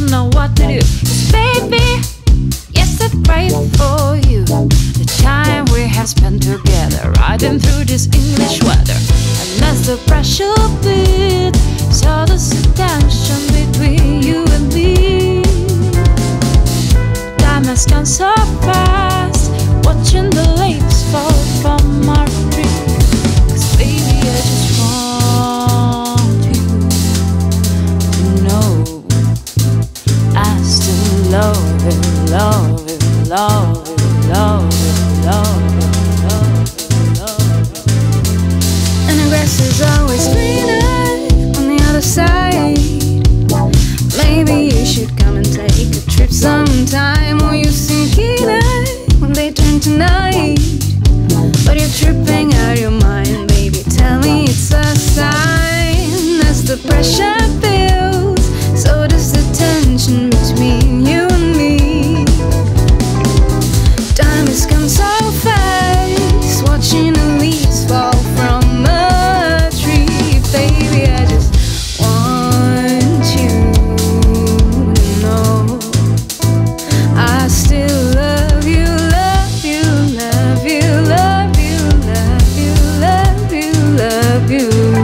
don't know what to do. 'Cause baby, yes, I pray for you. The time we have spent together, riding through this English weather. And as the pressure builds, so does the tension between you and me. Time has gone so fast, watching the leaves fall from our tree. 'Cause baby, I just want you to know I still love you, love you, love you, love you, love you, love you, love you. And the grass is always greener on the other side. Maybe you should come and take a trip sometime. Or you seem keener when they turn to night. But you're tripping out your mind, baby, tell me it's a sign. As the pressure builds, so does the tension between you and me. Time has come so fast, watching the leaves fall from a tree. Baby, I just want you to know I still love you, love you, love you, love you, love you, love you, love you.